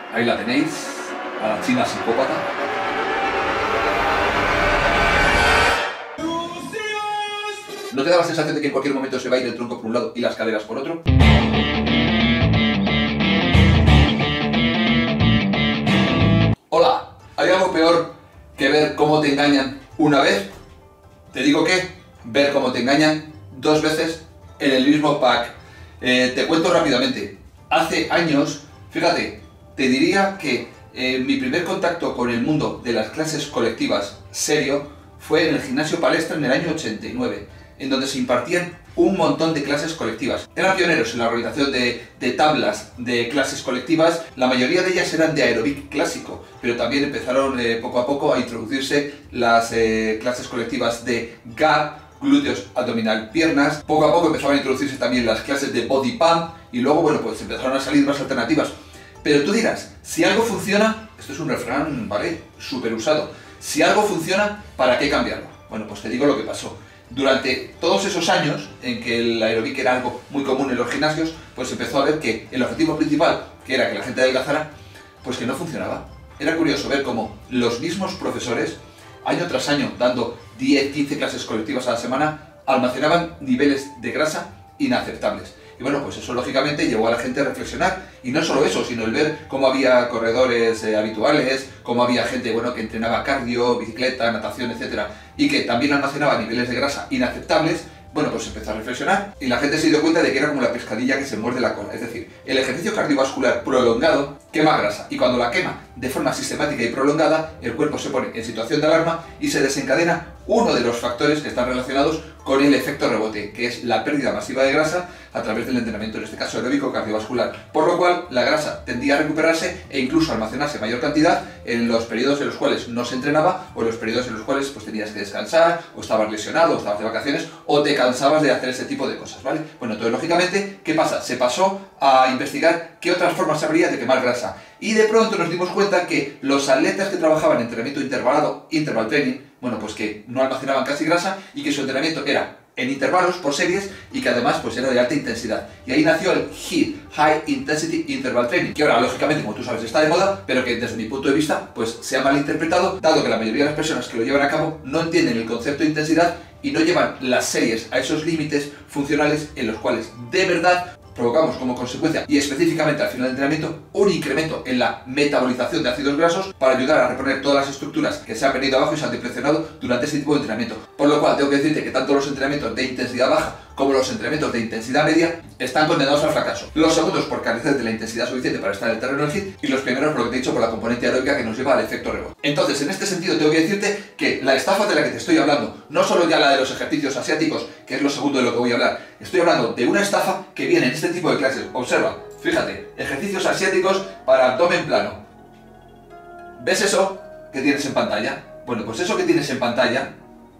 Ahí la tenéis, a la china psicópata. ¿No te da la sensación de que en cualquier momento se va a ir el tronco por un lado y las caderas por otro? Hola, ¿hay algo peor que ver cómo te engañan una vez? Te digo que ver cómo te engañan dos veces en el mismo pack. Te cuento rápidamente. Hace años, fíjate, te diría que mi primer contacto con el mundo de las clases colectivas serio fue en el Gimnasio Palestra en el año 89, en donde se impartían un montón de clases colectivas. Eran pioneros en la organización de tablas de clases colectivas. La mayoría de ellas eran de aeróbic clásico, pero también empezaron poco a poco a introducirse las clases colectivas de GAP, glúteos, abdominal, piernas. Poco a poco empezaron a introducirse también las clases de body pump y luego, bueno, pues empezaron a salir más alternativas. Pero tú dirás, si algo funciona, esto es un refrán, ¿vale?, súper usado. Si algo funciona, ¿para qué cambiarlo? Bueno, pues te digo lo que pasó. Durante todos esos años en que el aeróbic era algo muy común en los gimnasios, pues empezó a ver que el objetivo principal, que era que la gente adelgazara, pues que no funcionaba. Era curioso ver cómo los mismos profesores, año tras año, dando 10, 15 clases colectivas a la semana, almacenaban niveles de grasa inaceptables. Y bueno, pues eso lógicamente llevó a la gente a reflexionar. Y no solo eso, sino el ver cómo había corredores habituales, cómo había gente, bueno, que entrenaba cardio, bicicleta, natación, etc. y que también almacenaba niveles de grasa inaceptables. Bueno, pues empezó a reflexionar y la gente se dio cuenta de que era como la pescadilla que se muerde la cola. Es decir, el ejercicio cardiovascular prolongado quema grasa y cuando la quema de forma sistemática y prolongada, el cuerpo se pone en situación de alarma y se desencadena uno de los factores que están relacionados con el efecto rebote, que es la pérdida masiva de grasa a través del entrenamiento, en este caso aeróbico cardiovascular, por lo cual la grasa tendía a recuperarse e incluso a almacenarse mayor cantidad en los periodos en los cuales no se entrenaba o en los periodos en los cuales pues tenías que descansar o estabas lesionado o estabas de vacaciones o te cansabas de hacer ese tipo de cosas, ¿vale? Bueno, entonces lógicamente, ¿qué pasa? Se pasó a investigar qué otras formas habría de quemar grasa y de pronto nos dimos cuenta que los atletas que trabajaban en entrenamiento intervalado, interval training, bueno, pues que no almacenaban casi grasa y que su entrenamiento era en intervalos por series y que además pues era de alta intensidad. Y ahí nació el HIIT, High Intensity Interval Training, que ahora lógicamente, como tú sabes, está de moda, pero que desde mi punto de vista pues se ha malinterpretado, dado que la mayoría de las personas que lo llevan a cabo no entienden el concepto de intensidad y no llevan las series a esos límites funcionales en los cuales de verdad provocamos como consecuencia y específicamente al final del entrenamiento un incremento en la metabolización de ácidos grasos para ayudar a reponer todas las estructuras que se han venido abajo y se han depresionado durante este tipo de entrenamiento. Por lo cual tengo que decirte que tanto los entrenamientos de intensidad baja como los entrenamientos de intensidad media están condenados al fracaso. Los segundos por carecer de la intensidad suficiente para estar en el terreno del HIIT y los primeros por lo que te he dicho por la componente aeróbica que nos lleva al efecto rebote. Entonces, en este sentido tengo que decirte que la estafa de la que te estoy hablando, no solo ya la de los ejercicios asiáticos, que es lo segundo de lo que voy a hablar, estoy hablando de una estafa que viene en este tipo de clases. Observa, fíjate, ejercicios asiáticos para abdomen plano. ¿Ves eso que tienes en pantalla? Bueno, pues eso que tienes en pantalla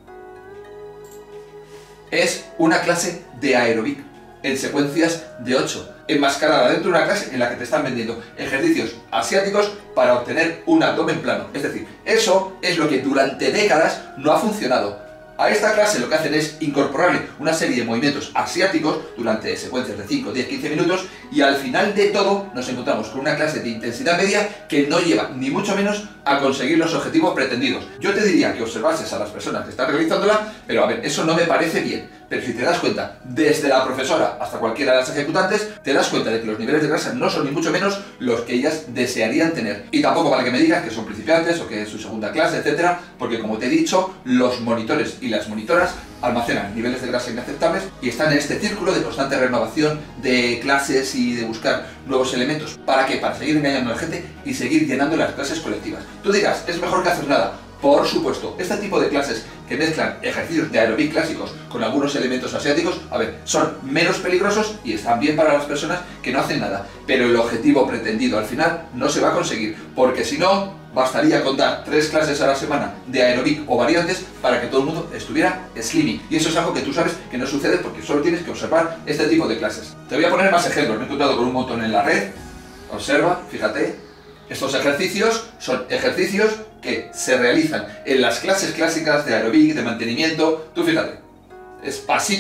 es una clase de aeróbic en secuencias de 8, enmascarada dentro de una clase en la que te están vendiendo ejercicios asiáticos para obtener un abdomen plano. Es decir, eso es lo que durante décadas no ha funcionado. A esta clase lo que hacen es incorporarle una serie de movimientos asiáticos durante secuencias de 5, 10, 15 minutos y al final de todo nos encontramos con una clase de intensidad media que no lleva ni mucho menos a conseguir los objetivos pretendidos. Yo te diría que observases a las personas que están realizándola, pero a ver, eso no me parece bien. Pero si te das cuenta, desde la profesora hasta cualquiera de las ejecutantes, te das cuenta de que los niveles de grasa no son ni mucho menos los que ellas desearían tener. Y tampoco vale que me digas que son principiantes o que es su segunda clase, etcétera, porque como te he dicho, los monitores y las monitoras almacenan niveles de grasa inaceptables y están en este círculo de constante renovación de clases y de buscar nuevos elementos. ¿Para qué? Para seguir engañando a la gente y seguir llenando las clases colectivas. Tú dirás, es mejor que hacer nada. Por supuesto, este tipo de clases que mezclan ejercicios de aeróbic clásicos con algunos elementos asiáticos, a ver, son menos peligrosos y están bien para las personas que no hacen nada. Pero el objetivo pretendido al final no se va a conseguir, porque si no, bastaría con dar 3 clases a la semana de aeróbic o variantes para que todo el mundo estuviera slimming. Y eso es algo que tú sabes que no sucede porque solo tienes que observar este tipo de clases. Te voy a poner más ejemplos, me he encontrado con un montón en la red. Observa, fíjate. Estos ejercicios son ejercicios que se realizan en las clases clásicas de aeróbic, de mantenimiento. Tú fíjate, es pasitos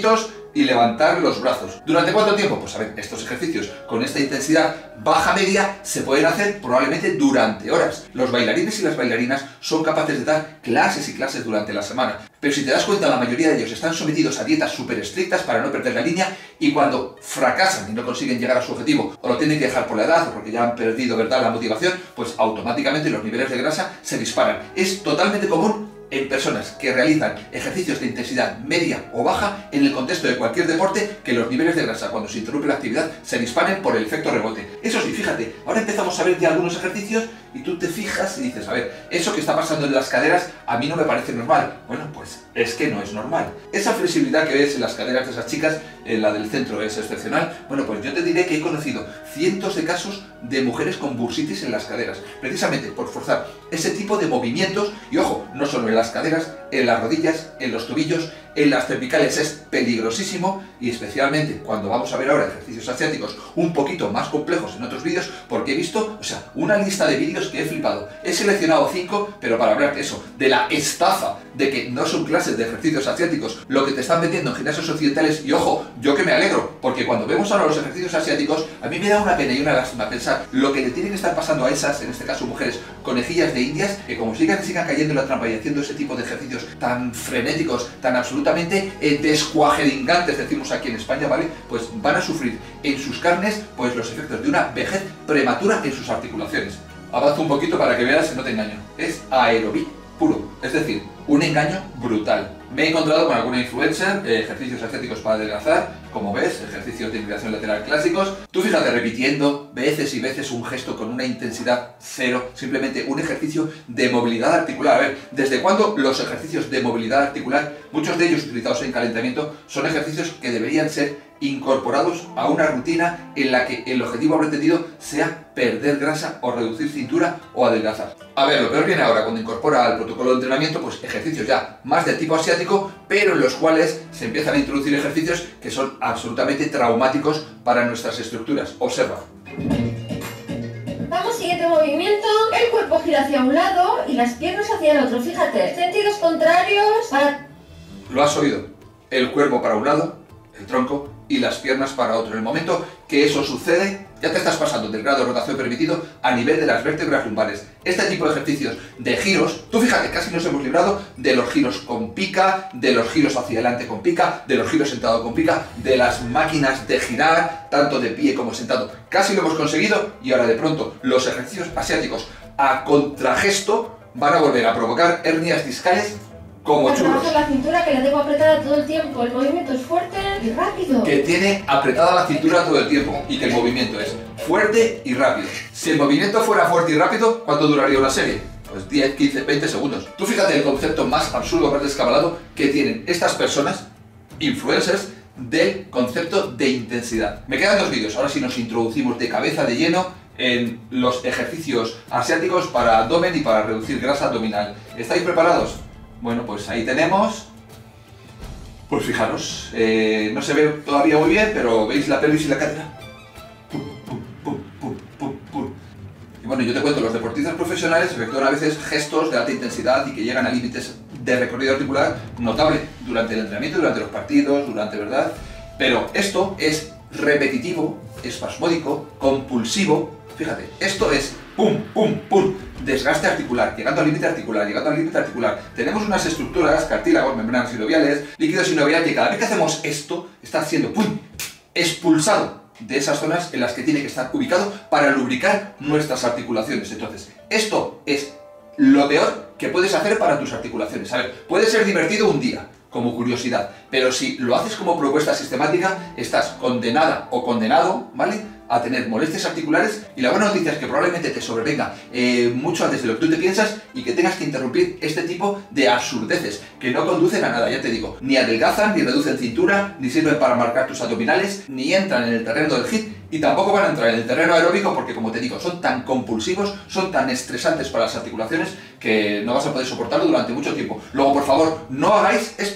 y levantar los brazos. ¿Durante cuánto tiempo? Pues a ver, estos ejercicios con esta intensidad baja-media se pueden hacer probablemente durante horas. Los bailarines y las bailarinas son capaces de dar clases y clases durante la semana. Pero si te das cuenta, la mayoría de ellos están sometidos a dietas súper estrictas para no perder la línea, y cuando fracasan y no consiguen llegar a su objetivo, o lo tienen que dejar por la edad o porque ya han perdido, ¿verdad?, la motivación, pues automáticamente los niveles de grasa se disparan. Es totalmente común en personas que realizan ejercicios de intensidad media o baja en el contexto de cualquier deporte que los niveles de grasa, cuando se interrumpe la actividad, se disparen por el efecto rebote. Eso sí, fíjate, ahora empezamos a ver ya algunos ejercicios y tú te fijas y dices, a ver, eso que está pasando en las caderas a mí no me parece normal. Bueno, pues es que no es normal. Esa flexibilidad que ves en las caderas de esas chicas, en la del centro, es excepcional. Bueno, pues yo te diré que he conocido cientos de casos de mujeres con bursitis en las caderas, precisamente por forzar ese tipo de movimientos. Y ojo, no solo en las caderas, en las rodillas, en los tobillos, en las cervicales es peligrosísimo, y especialmente cuando vamos a ver ahora ejercicios asiáticos un poquito más complejos en otros vídeos, porque he visto, o sea, una lista de vídeos que he flipado. He seleccionado 5, pero para hablar de eso, de la estafa de que no son clases de ejercicios asiáticos lo que te están vendiendo en gimnasios occidentales. Y ojo, yo que me alegro, porque cuando vemos ahora los ejercicios asiáticos, a mí me da una pena y una lástima pensar lo que le tiene que estar pasando a esas, en este caso mujeres, conejillas de indias, que como sigan cayendo en la trampa y haciendo ese tipo de ejercicios tan frenéticos, tan absolutamente descuajeringantes, decimos aquí en España, ¿vale? Pues van a sufrir en sus carnes pues los efectos de una vejez prematura en sus articulaciones. Avanzo un poquito para que veas, no te engaño. Es aerobí puro, es decir, un engaño brutal. Me he encontrado con alguna influencer, ejercicios asiáticos para adelgazar, como ves, ejercicios de inclinación lateral clásicos. Tú fíjate, repitiendo veces y veces un gesto con una intensidad cero, simplemente un ejercicio de movilidad articular. A ver, ¿desde cuándo los ejercicios de movilidad articular, muchos de ellos utilizados en calentamiento, son ejercicios que deberían ser incorporados a una rutina en la que el objetivo pretendido sea perder grasa o reducir cintura o adelgazar? A ver, lo peor viene ahora cuando incorpora al protocolo de entrenamiento pues ejercicios ya más de tipo asiático, pero en los cuales se empiezan a introducir ejercicios que son absolutamente traumáticos para nuestras estructuras. Observa. Vamos, siguiente movimiento. El cuerpo gira hacia un lado y las piernas hacia el otro. Fíjate, sentidos contrarios para... ¿Lo has oído? El cuerpo para un lado, el tronco, y las piernas para otro. En el momento que eso sucede, ya te estás pasando del grado de rotación permitido a nivel de las vértebras lumbares. Este tipo de ejercicios de giros, tú fíjate, casi nos hemos librado de los giros con pica, de los giros hacia adelante con pica, de los giros sentado con pica, de las máquinas de girar, tanto de pie como sentado. Casi lo hemos conseguido, y ahora de pronto los ejercicios asiáticos a contragesto van a volver a provocar hernias discales como churros. Trabaja la cintura, que la tengo apretada todo el tiempo. El movimiento es fuerte y rápido. Que tiene apretada la cintura todo el tiempo y que el movimiento es fuerte y rápido. Si el movimiento fuera fuerte y rápido, ¿cuánto duraría una serie? Pues 10, 15, 20 segundos. Tú fíjate el concepto más absurdo, más descabalado que tienen estas personas, influencers, del concepto de intensidad. Me quedan 2 vídeos. Ahora sí nos introducimos de cabeza de lleno en los ejercicios asiáticos para abdomen y para reducir grasa abdominal. ¿Estáis preparados? Bueno, pues ahí tenemos. Pues fijaros, no se ve todavía muy bien, pero veis la pelvis y la cadera. Pum, pum, pum, pum, pum, pum. Y bueno, yo te cuento, los deportistas profesionales efectúan a veces gestos de alta intensidad y que llegan a límites de recorrido articular notable durante el entrenamiento, durante los partidos, durante, ¿verdad? Pero esto es repetitivo, espasmódico, compulsivo. Fíjate, esto es pum, pum, pum, desgaste articular, llegando al límite articular, llegando al límite articular. Tenemos unas estructuras, cartílagos, membranas sinoviales, líquido sinovial, que cada vez que hacemos esto, está siendo pum, expulsado de esas zonas en las que tiene que estar ubicado para lubricar nuestras articulaciones. Entonces, esto es lo peor que puedes hacer para tus articulaciones. A ver, puede ser divertido un día, como curiosidad, pero si lo haces como propuesta sistemática, estás condenada o condenado, ¿vale?, a tener molestias articulares, y la buena noticia es que probablemente te sobrevenga mucho antes de lo que tú te piensas y que tengas que interrumpir este tipo de absurdeces que no conducen a nada, ya te digo, ni adelgazan, ni reducen cintura, ni sirven para marcar tus abdominales, ni entran en el terreno del HIIT y tampoco van a entrar en el terreno aeróbico porque, como te digo, son tan compulsivos, son tan estresantes para las articulaciones que no vas a poder soportarlo durante mucho tiempo. Luego, por favor, no hagáis esto.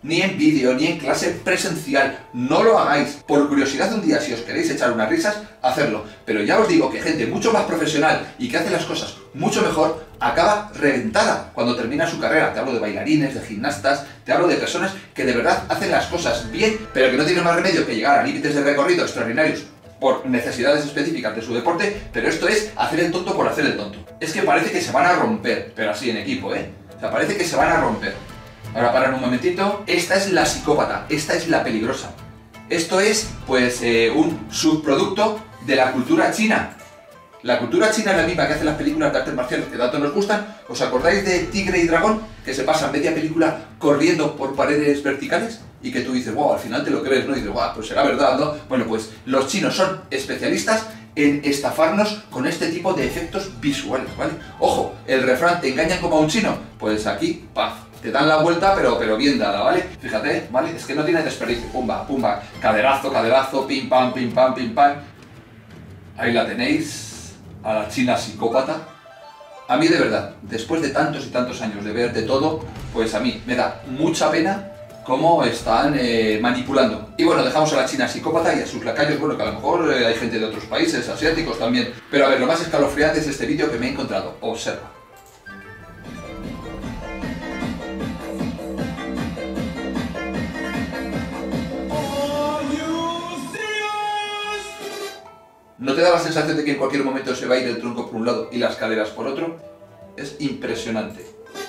ni en vídeo, ni en clase presencial. No lo hagáis. Por curiosidad un día, si os queréis echar unas risas, hacerlo. Pero ya os digo que gente mucho más profesional y que hace las cosas mucho mejor, acaba reventada cuando termina su carrera. Te hablo de bailarines, de gimnastas, te hablo de personas que de verdad hacen las cosas bien, pero que no tienen más remedio que llegar a límites de recorrido extraordinarios por necesidades específicas de su deporte, pero esto es hacer el tonto por hacer el tonto. Es que parece que se van a romper, pero así en equipo, ¿eh? O sea, parece que se van a romper. Ahora paran un momentito. Esta es la psicópata, esta es la peligrosa. Esto es, pues, un subproducto de la cultura china. La cultura china es la misma que hace las películas de artes marciales que tanto nos gustan. ¿Os acordáis de Tigre y Dragón? Que se pasa media película corriendo por paredes verticales y que tú dices, wow, al final te lo crees, ¿no? Y dices, wow, pues será verdad, ¿no? Bueno, pues los chinos son especialistas en estafarnos con este tipo de efectos visuales, ¿vale? Ojo, el refrán, ¿te engañan como a un chino? Pues aquí, paf, te dan la vuelta, pero bien dada, ¿vale? Fíjate, ¿vale? Es que no tiene desperdicio. Pumba, pumba, caderazo, caderazo, pim, pam, pim, pam, pim, pam. Ahí la tenéis. A la china psicópata. A mí de verdad, después de tantos y tantos años de ver de todo, pues a mí me da mucha pena cómo están manipulando. Y bueno, dejamos a la china psicópata y a sus lacayos, bueno, que a lo mejor hay gente de otros países, asiáticos también. Pero a ver, lo más escalofriante es este vídeo que me he encontrado. Observa. ¿No te da la sensación de que en cualquier momento se va a ir el tronco por un lado y las caderas por otro? Es impresionante.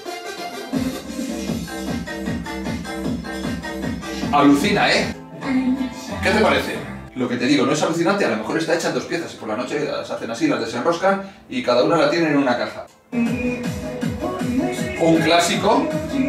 Alucina, ¿eh? ¿Qué te parece? Lo que te digo, no es alucinante, a lo mejor está hecha en dos piezas y por la noche las hacen así, las desenroscan y cada una la tienen en una caja. Un clásico.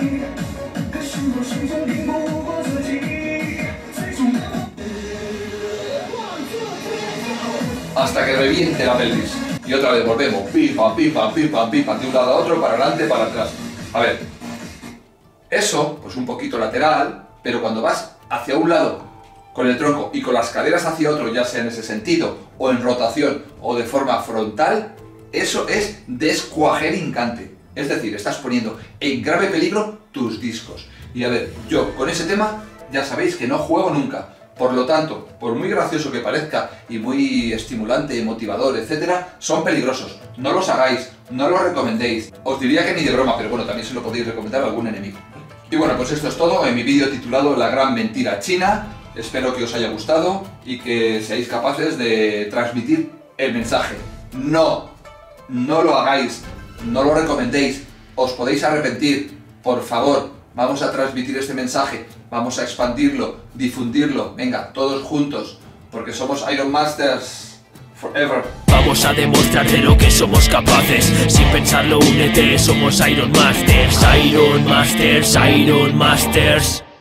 Hasta que reviente la pelvis. Y otra vez volvemos, pim pam, pim pam, pim pam, pim pam, de un lado a otro, para adelante, para atrás. A ver, eso, pues un poquito lateral, pero cuando vas hacia un lado con el tronco y con las caderas hacia otro, ya sea en ese sentido, o en rotación, o de forma frontal, eso es descuajerincante. Es decir, estás poniendo en grave peligro tus discos. Y a ver, yo con ese tema ya sabéis que no juego nunca. Por lo tanto, por muy gracioso que parezca y muy estimulante, motivador, etcétera, son peligrosos. No los hagáis, no los recomendéis. Os diría que ni de broma, pero bueno, también se lo podéis recomendar a algún enemigo. Y bueno, pues esto es todo en mi vídeo titulado La gran mentira china. Espero que os haya gustado y que seáis capaces de transmitir el mensaje. No lo hagáis, no lo recomendéis, os podéis arrepentir. Por favor, vamos a transmitir este mensaje. Vamos a expandirlo, difundirlo, venga, todos juntos, porque somos Iron Masters forever. Vamos a demostrarte lo que somos capaces, sin pensarlo únete, somos Iron Masters, Iron Masters, Iron Masters.